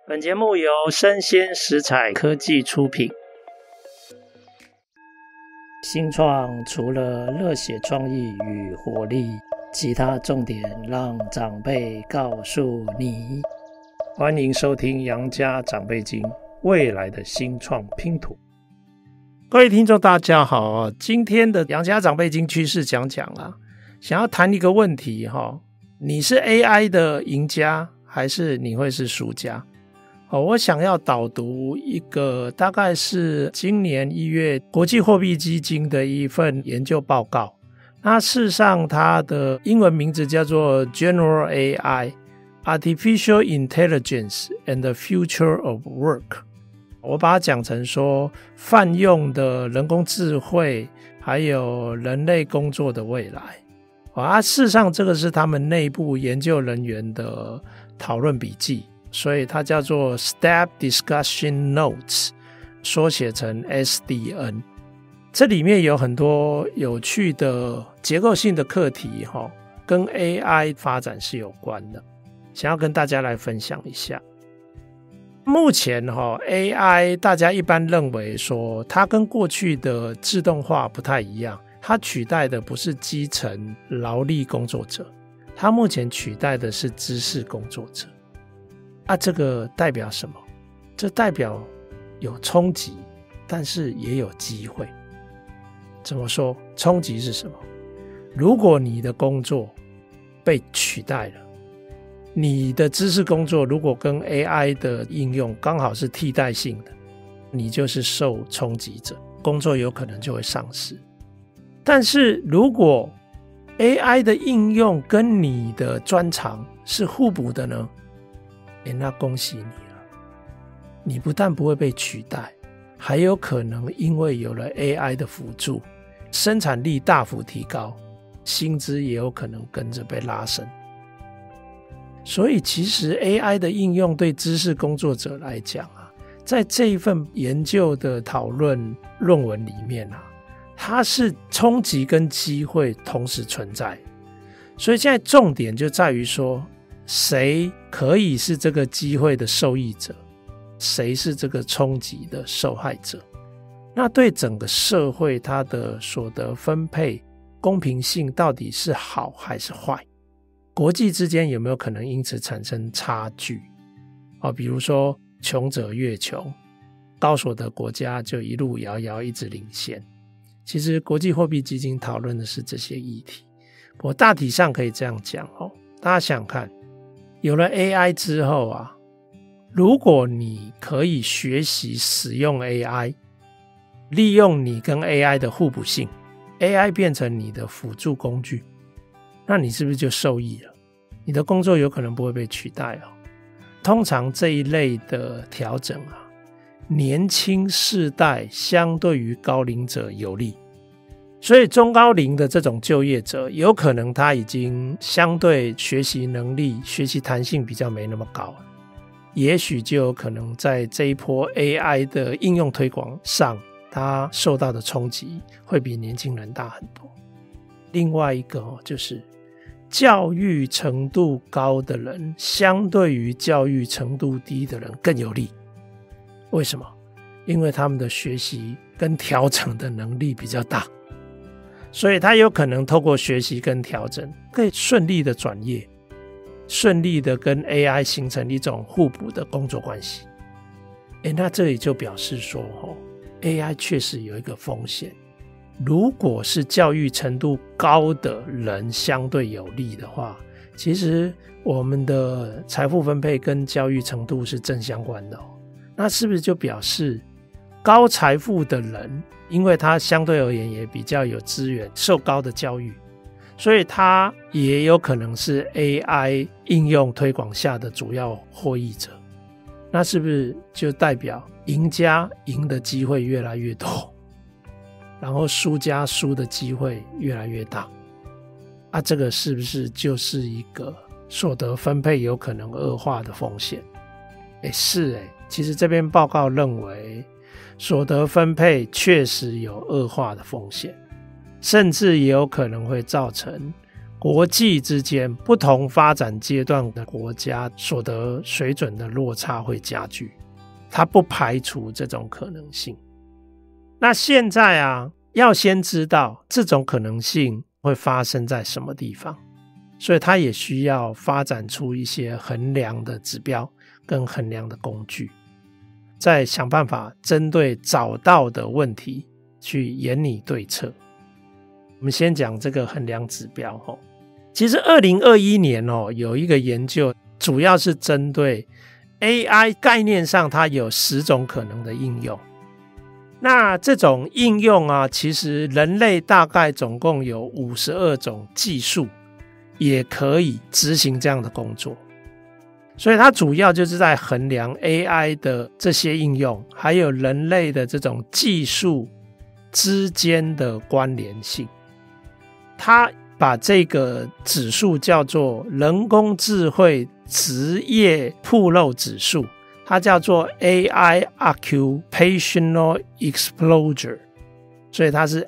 本节目由生鲜食材科技出品。新创除了热血创意与活力，其他重点让长辈告诉你。欢迎收听杨家长辈经，未来的新创拼图。各位听众大家好，今天的杨家长辈经趋势讲想要谈一个问题，你是 AI 的赢家还是你会是输家？我想要导读一个大概是今年1月国际货币基金的一份研究报告。那事实上它的英文名字叫做 General AI Artificial Intelligence and the Future of Work。 我把它讲成说泛用的人工智慧还有人类工作的未来。事实上这个是他们内部研究人员的讨论笔记，所以它叫做 Staff Discussion Notes， 缩写成 SDN。 这里面有很多有趣的结构性的课题，跟 AI 发展是有关的，想要跟大家来分享一下。目前 AI 大家一般认为说它跟过去的自动化不太一样，它取代的不是基层劳力工作者，它目前取代的是知识工作者。这个代表什么？这代表有冲击，但是也有机会。怎么说？冲击是什么？如果你的工作被取代了，你的知识工作如果跟 AI 的应用刚好是替代性的，你就是受冲击者，工作有可能就会丧失。但是如果 AI 的应用跟你的专长是互补的呢？那恭喜你了，你不但不会被取代，还有可能因为有了 AI 的辅助，生产力大幅提高，薪资也有可能跟着被拉升。所以其实 AI 的应用对知识工作者来讲在这一份研究的讨论论文里面它是冲击跟机会同时存在。所以现在重点就在于说，谁可以是这个机会的受益者，谁是这个冲击的受害者。那对整个社会它的所得分配公平性到底是好还是坏？国际之间有没有可能因此产生差距？比如说穷者越穷，高所得国家就一路遥遥一直领先。其实国际货币基金讨论的是这些议题，我大体上可以这样讲大家想想看，有了 AI 之后如果你可以学习使用 AI， 利用你跟 AI 的互补性， AI 变成你的辅助工具，那你是不是就受益了？你的工作有可能不会被取代通常这一类的调整年轻世代相对于高龄者有利，所以中高龄的这种就业者有可能他已经相对学习能力学习弹性比较没那么高，也许就有可能在这一波 AI 的应用推广上，他受到的冲击会比年轻人大很多。另外一个就是教育程度高的人相对于教育程度低的人更有利。为什么？因为他们的学习跟调整的能力比较大，所以他有可能透过学习跟调整可以顺利的转业，顺利的跟 AI 形成一种互补的工作关系。那这里就表示说AI 确实有一个风险，如果是教育程度高的人相对有利的话，其实我们的财富分配跟教育程度是正相关的那是不是就表示高财富的人，因为他相对而言也比较有资源，受高的教育，所以他也有可能是 AI 应用推广下的主要获益者？那是不是就代表赢家赢的机会越来越多，然后输家输的机会越来越大？这个是不是就是一个所得分配有可能恶化的风险？是其实这篇报告认为所得分配确实有恶化的风险，甚至也有可能会造成国际之间不同发展阶段的国家所得水准的落差会加剧，它不排除这种可能性。那现在啊，要先知道这种可能性会发生在什么地方，所以它也需要发展出一些衡量的指标跟衡量的工具，再想办法针对找到的问题去研拟对策。我们先讲这个衡量指标。其实2021年有一个研究，主要是针对 AI 概念上它有10种可能的应用。那这种应用啊，其实人类大概总共有52种技术也可以执行这样的工作，所以它主要就是在衡量 AI 的这些应用还有人类的这种技术之间的关联性。它把这个指数叫做人工智慧职业暴露指数，它叫做 AI Occupational Exposure， 所以它是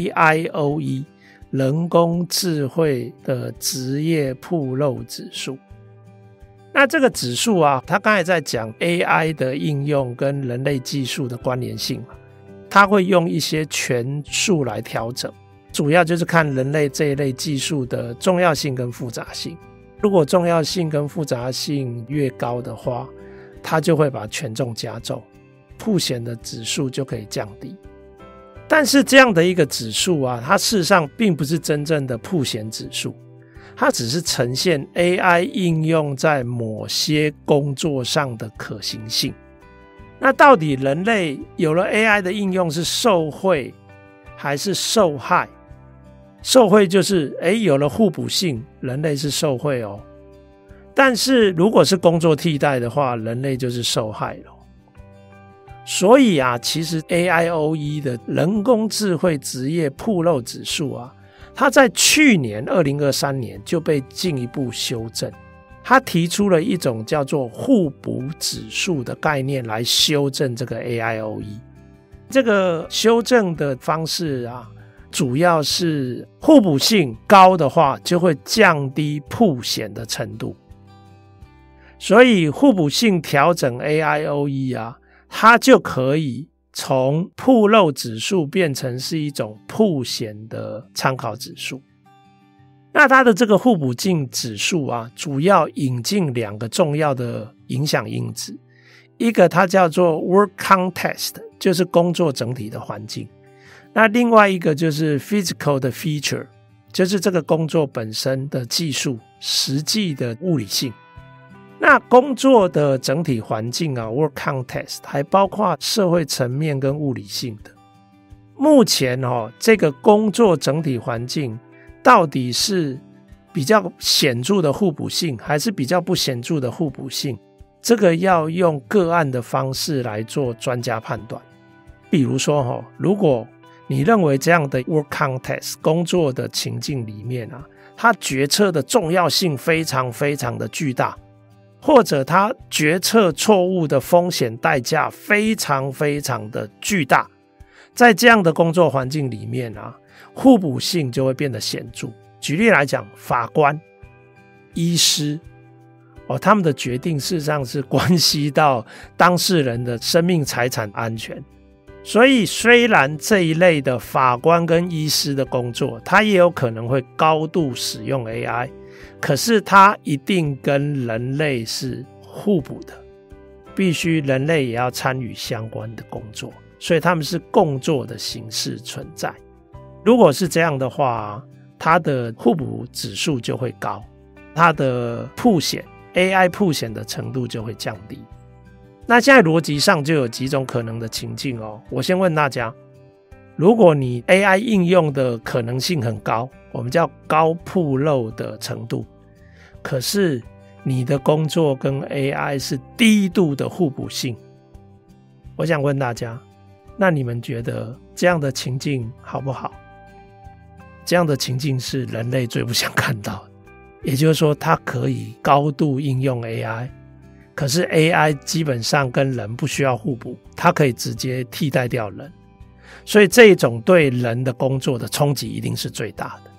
AIOE 人工智慧的职业暴露指数。那这个指数啊，它刚才在讲 AI 的应用跟人类技术的关联性嘛，它会用一些权数来调整，主要就是看人类这一类技术的重要性跟复杂性。如果重要性跟复杂性越高的话，它就会把权重加重，曝险的指数就可以降低。但是这样的一个指数啊，它事实上并不是真正的曝险指数，它只是呈现 AI 应用在某些工作上的可行性。那到底人类有了 AI 的应用是受惠还是受害？受惠就是有了互补性，人类是受惠哦。但是如果是工作替代的话，人类就是受害了。所以啊，其实 AIOE 的人工智慧职业暴露指数啊，它在去年2023年就被进一步修正。它提出了一种叫做互补指数的概念来修正这个 AIOE。这个修正的方式啊，主要是互补性高的话就会降低曝险的程度，所以互补性调整 AIOE 啊，它就可以从暴露指数变成是一种曝险的参考指数。那它的这个互补性指数啊，主要引进2个重要的影响因子，一个它叫做 work context， 就是工作整体的环境，那另外一个就是 physical 的 feature， 就是这个工作本身的技术实际的物理性。那工作的整体环境啊 work context 还包括社会层面跟物理性的。目前这个工作整体环境到底是比较显著的互补性还是比较不显著的互补性，这个要用个案的方式来做专家判断。比如说如果你认为这样的 work context 工作的情境里面啊，它决策的重要性非常非常的巨大，或者它决策错误的风险代价非常非常的巨大，在这样的工作环境里面啊，互补性就会变得显著。举例来讲，法官、医师他们的决定事实上是关系到当事人的生命财产安全。所以虽然这一类的法官跟医师的工作，它也有可能会高度使用 AI， 可是它一定跟人类是互补的，必须人类也要参与相关的工作，所以他们是共作的形式存在。如果是这样的话，它的互补指数就会高，它的曝险 AI 曝险的程度就会降低。那现在逻辑上就有几种可能的情境我先问大家，如果你 AI 应用的可能性很高，我们叫高曝露的程度，可是你的工作跟 AI 是低度的互补性，我想问大家，那你们觉得这样的情境好不好？这样的情境是人类最不想看到的，也就是说它可以高度应用 AI，可是 AI 基本上跟人不需要互补，它可以直接替代掉人，所以这种对人的工作的冲击一定是最大的。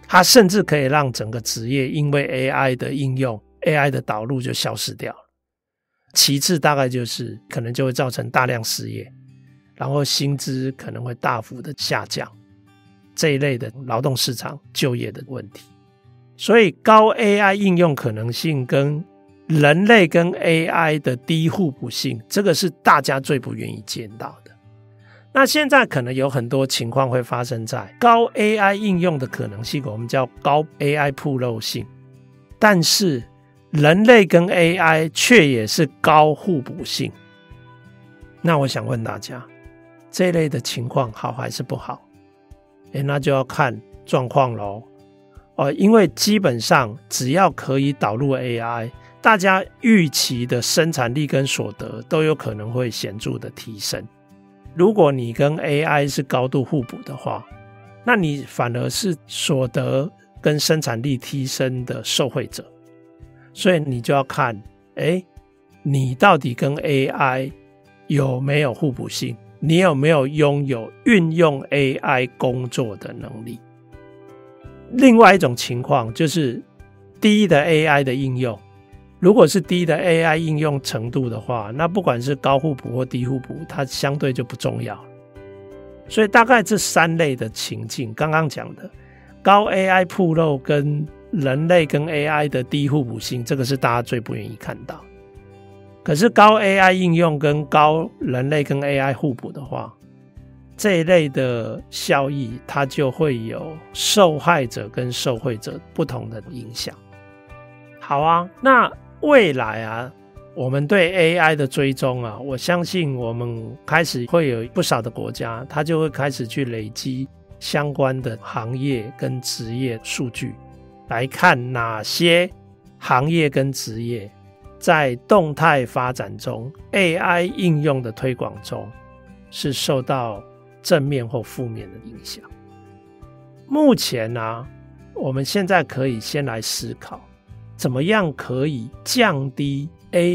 它甚至可以让整个职业因为 AI 的应用 AI 的导入就消失掉了。其次大概就是可能就会造成大量失业，然后薪资可能会大幅的下降，这一类的劳动市场就业的问题。所以高 AI 应用可能性跟人类跟 AI 的低互补性，这个是大家最不愿意见到的。那现在可能有很多情况会发生在高 AI 应用的可能性，我们叫高 AI 暴露性，但是人类跟 AI 却也是高互补性。那我想问大家，这一类的情况好还是不好？那就要看状况咯。因为基本上只要可以导入 AI， 大家预期的生产力跟所得都有可能会显著的提升。如果你跟 AI 是高度互补的话，那你反而是所得跟生产力提升的受惠者。所以你就要看，你到底跟 AI 有没有互补性，你有没有拥有运用 AI 工作的能力。另外一种情况就是低的 AI 的应用，如果是低的 AI 应用程度的话，那不管是高互补或低互补，它相对就不重要。所以大概这三类的情境，刚刚讲的高 AI 暴露跟人类跟 AI 的低互补性，这个是大家最不愿意看到。可是高 AI 应用跟高人类跟 AI 互补的话，这一类的效益它就会有受害者跟受惠者不同的影响。好啊，那未来啊，我们对 AI 的追踪啊，我相信我们开始会有不少的国家，它就会开始去累积相关的行业跟职业数据，来看哪些行业跟职业在动态发展中 AI 应用的推广中是受到正面或负面的影响。目前啊，我们现在可以先来思考怎么样可以降低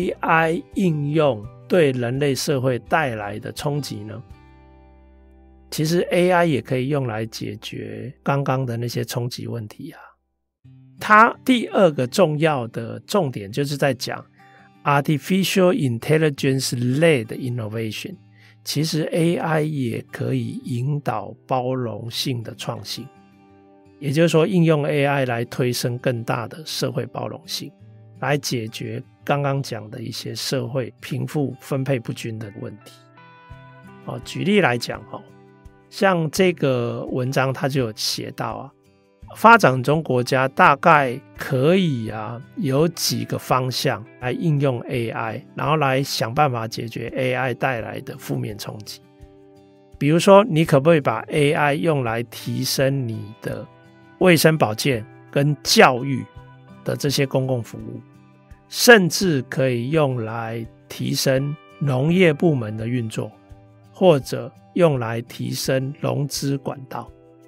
AI 应用对人类社会带来的冲击呢？其实 AI 也可以用来解决刚刚的那些冲击问题啊。它第二个重要的重点就是在讲 Artificial Intelligence Led Innovation， 其实 AI 也可以引导包容性的创新，也就是说应用 AI 来推升更大的社会包容性，来解决刚刚讲的一些社会贫富分配不均的问题。举例来讲，像这个文章它就有写到啊，发展中国家大概可以有几个方向来应用 AI， 然后来想办法解决 AI 带来的负面冲击。比如说你可不可以把 AI 用来提升你的卫生保健跟教育的这些公共服务，甚至可以用来提升农业部门的运作，或者用来提升融资管道。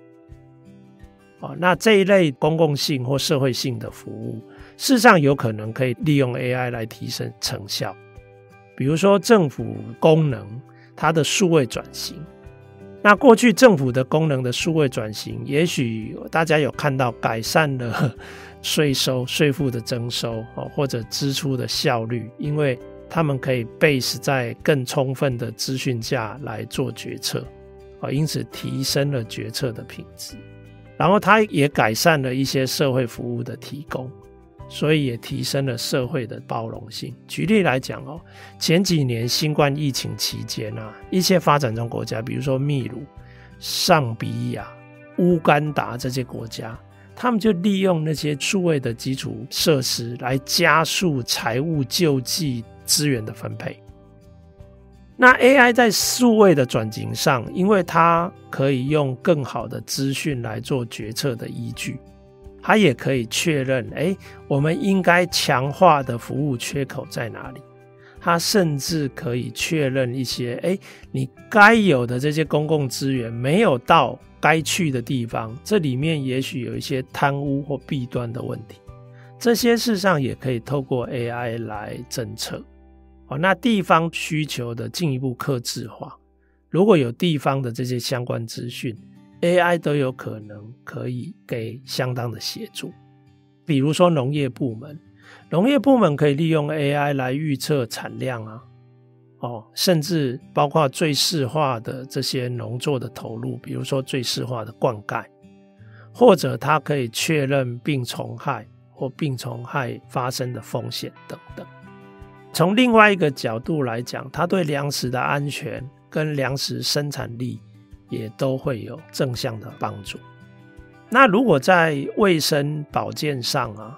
那这一类公共性或社会性的服务，事实上有可能可以利用 AI 来提升成效。比如说政府功能它的数位转型，那过去政府的功能的数位转型，也许大家有看到改善了税负的征收，或者支出的效率，因为他们可以 base 在更充分的资讯下来做决策，因此提升了决策的品质。然后它也改善了一些社会服务的提供，所以也提升了社会的包容性。举例来讲，前几年新冠疫情期间一些发展中国家，比如说秘鲁、尚比亚、乌干达这些国家，他们就利用那些数位的基础设施来加速财务救济资源的分配。那 AI 在数位的转型上，因为它可以用更好的资讯来做决策的依据，它也可以确认我们应该强化的服务缺口在哪里，它甚至可以确认一些你该有的这些公共资源没有到该去的地方，这里面也许有一些贪污或弊端的问题，这些事实上也可以透过 AI 来侦测。那地方需求的进一步客制化，如果有地方的这些相关资讯 AI 都有可能可以给相当的协助。比如说农业部门可以利用 AI 来预测产量啊，甚至包括最适化的这些农作的投入，比如说最适化的灌溉，或者它可以确认病虫害或病虫害发生的风险等等。从另外一个角度来讲，它对粮食的安全跟粮食生产力也都会有正向的帮助。那如果在卫生保健上啊，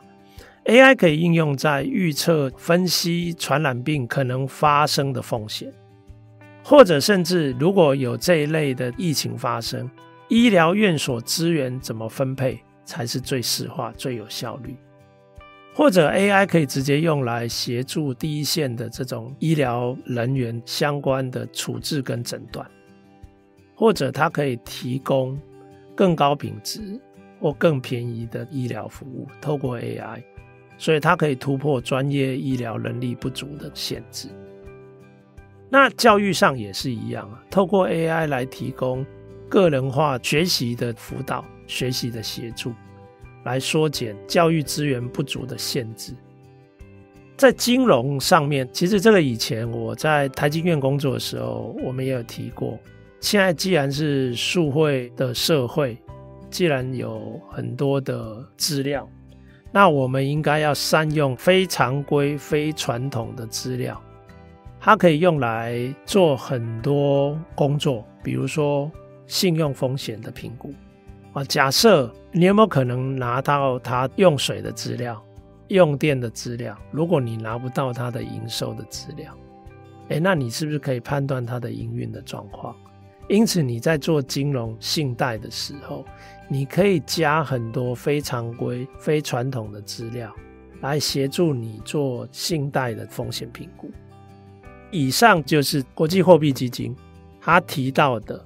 AI 可以应用在预测分析传染病可能发生的风险，或者甚至如果有这一类的疫情发生，医疗院所资源怎么分配才是最适化最有效率。或者 AI 可以直接用来协助第一线的这种医疗人员相关的处置跟诊断，或者它可以提供更高品质或更便宜的医疗服务，透过 AI， 所以它可以突破专业医疗能力不足的限制。那教育上也是一样，透过 AI 来提供个人化学习的辅导、学习的协助，来缩减教育资源不足的限制。在金融上面，其实这个以前我在台经院工作的时候我们也有提过，现在既然是数位的社会，既然有很多的资料，那我们应该要善用非常规非传统的资料，它可以用来做很多工作，比如说信用风险的评估。假设你有没有可能拿到他用水的资料、用电的资料，如果你拿不到他的营收的资料，那你是不是可以判断他的营运的状况？因此你在做金融信贷的时候，你可以加很多非常规非传统的资料来协助你做信贷的风险评估。以上就是国际货币基金他提到的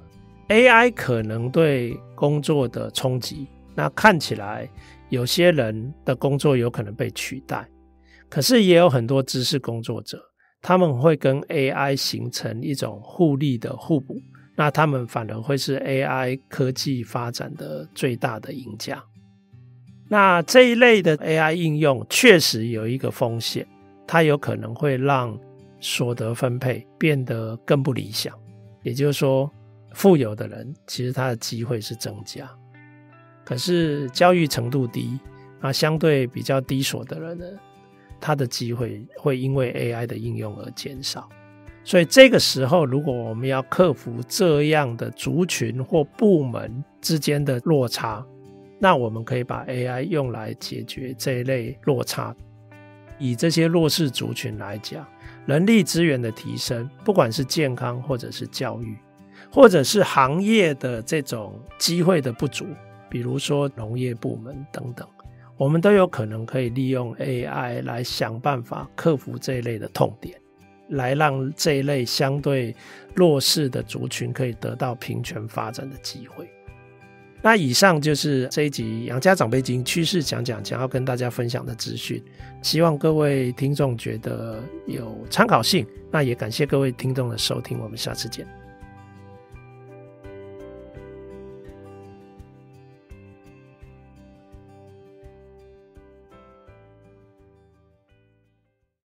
AI 可能对工作的冲击，那看起来有些人的工作有可能被取代，可是也有很多知识工作者，他们会跟 AI 形成一种互利的互补，那他们反而会是 AI 科技发展的最大的赢家。那这一类的 AI 应用确实有一个风险，它有可能会让所得分配变得更不理想，也就是说富有的人其实他的机会是增加，可是教育程度低，相对比较低所的人呢，他的机会会因为 AI 的应用而减少。所以这个时候如果我们要克服这样的族群或部门之间的落差，那我们可以把 AI 用来解决这一类落差。以这些弱势族群来讲，人力资源的提升，不管是健康或者是教育，或者是行业的这种机会的不足，比如说农业部门等等，我们都有可能可以利用 AI 来想办法克服这一类的痛点，来让这一类相对弱势的族群可以得到平权发展的机会。那以上就是这一集杨家长辈经趋势讲讲想要跟大家分享的资讯，希望各位听众觉得有参考性，那也感谢各位听众的收听，我们下次见。